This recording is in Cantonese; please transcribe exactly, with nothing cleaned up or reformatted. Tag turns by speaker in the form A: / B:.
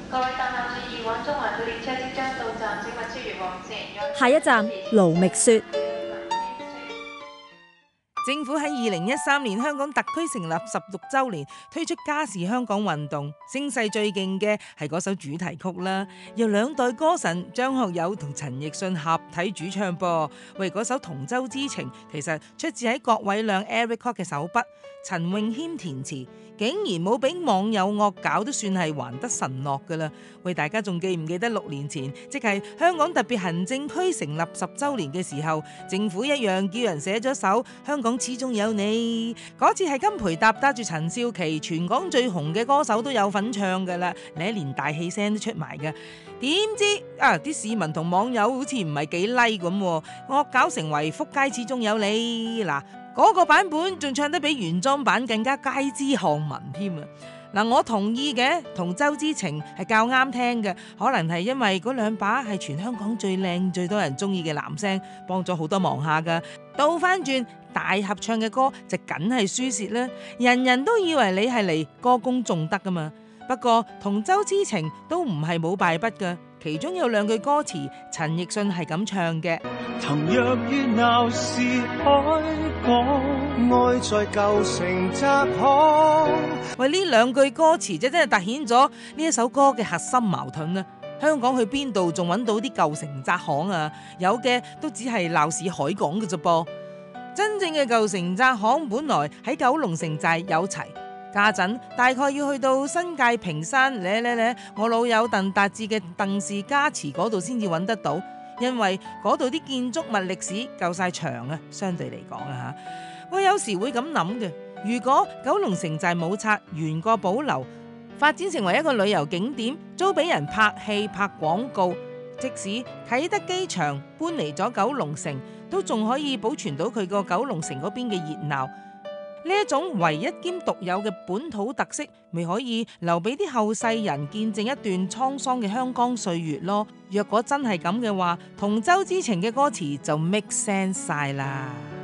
A: 各位搭客注意，往中環嘅列車即將到站，請勿超越黃線。
B: 下一站盧覓雪。
C: 政府喺二零一三年香港特區成立十六週年，推出家是香港運動，聲勢最勁嘅係嗰首主題曲啦，由兩代歌神張學友同陳奕迅合體主唱噃。喂，嗰首《同舟之情》其實出自喺郭偉亮 Eric Kwok 嘅手筆，陳詠謙填詞，竟然冇俾網友惡搞，都算係還得神諾噶啦。喂，大家仲記唔記得六年前，即係香港特別行政區成立十週年嘅時候，政府一樣叫人寫咗首《香港始終有你》，嗰次係金培搭搭住陳少琪，全港最紅嘅歌手都有份唱噶啦，你一連大氣聲都出埋噶。點知啊，啲市民同網友好似唔係幾 like 咁，惡搞成為福佳始終有你嗱。嗰個版本仲唱得比原裝版更加街知巷聞添啊！嗱，我同意嘅，同舟之情係較啱聽嘅，可能係因為嗰兩把係全香港最靚、最多人中意嘅男聲，幫咗好多忙下噶。倒翻轉大合唱嘅歌就梗係輸蝕啦，人人都以為你係嚟歌功頌德噶嘛。不過同舟之情都唔係冇敗筆噶。其中有兩句歌詞，陳奕迅係咁唱嘅：
D: 騰若於鬧市海港，愛在舊城窄巷。
C: 喂，呢兩句歌詞就真係凸顯咗呢一首歌嘅核心矛盾啦。香港去邊度仲揾到啲舊城窄巷啊？有嘅都只係鬧市海港嘅啫噃。真正嘅舊城窄巷本來喺九龍城寨有齊。家陣大概要去到新界屏山咧咧咧，我老友鄧達志嘅鄧氏家祠嗰度先至揾得到，因為嗰度啲建築物歷史夠晒長啊，相對嚟講啊嚇。我有時會咁諗嘅，如果九龍城寨冇拆，原個保留，發展成為一個旅遊景點，租俾人拍戲拍廣告，即使啟德機場搬嚟咗九龍城，都仲可以保存到佢個九龍城嗰邊嘅熱鬧。呢一種唯一兼獨有嘅本土特色，咪可以留俾啲後世人見證一段滄桑嘅香港歲月咯。若果真係咁嘅話，同舟之情嘅歌詞就 make sense 晒啦。